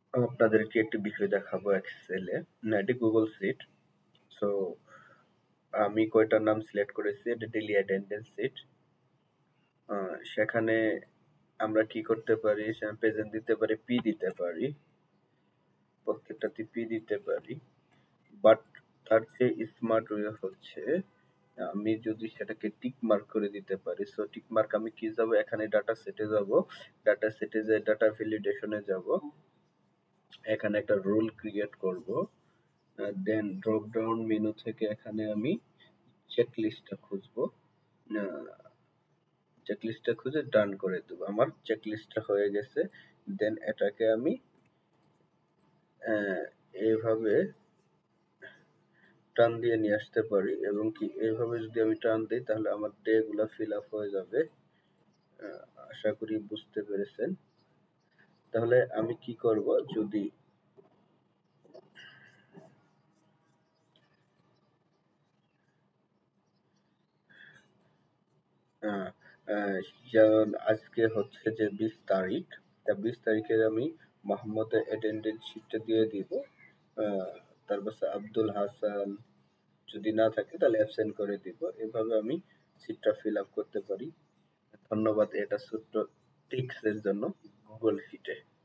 আপনাদেরকে একটি বিষয় দেখাবো এক্সেলে। না, এটি গুগল শিট। সো আমি কয়টার নাম সিলেক্ট করেছি, এটা ডেইলি অ্যাটেন্ডেন্স শিট। সেখানে আমরা কি করতে পারি, প্রেজেন্ট দিতে পারি, পি দিতে পারি, প্রত্যেকটাতে পি দিতে পারি। বাট তার চেয়ে স্মার্ট ওয়ে হচ্ছে আমি যদি সেটাকে টিক মার্ক করে দিতে পারি। সো টিক মার্ক আমি কি যাব, এখানে ডাটা সেটে যাব, ডাটা সেটে যে ডাটা ভ্যালিডেশনে যাব, এখানে একটা রুল ক্রিয়েট করব, দেন ড্রপ ডাউন মেনু থেকে এখানে আমি চেকলিস্টটা খুঁজবো, চেকলিস্টটা খুঁজে ডান করে দেবো। আমার চেকলিস্টটা হয়ে গেছে। দেন এটাকে আমি এইভাবে টান দিয়ে নিয়ে আসতে পারি, এবং কি এইভাবে যদি আমি টান দিই তাহলে আমার ডে গুলা ফিল আপ হয়ে যাবে। আশা করি বুঝতে পেরেছেন। তাহলে আমি কি করব, যদি আহ, আহ, যেমন আজকে হচ্ছে যে 20 তারিখ, তা 20 তারিখের আমি মোহাম্মদের অ্যাটেন্ডেন্স শিটটা দিয়ে দিব। আহ, তারপর আব্দুল হাসান যদি না থাকে তাহলে অ্যাবসেন্ট করে দিব। এভাবে আমি সিটটা ফিল আপ করতে পারি। ধন্যবাদ এটা ছোট্ট টিপস এর জন্য গুগল শিটে।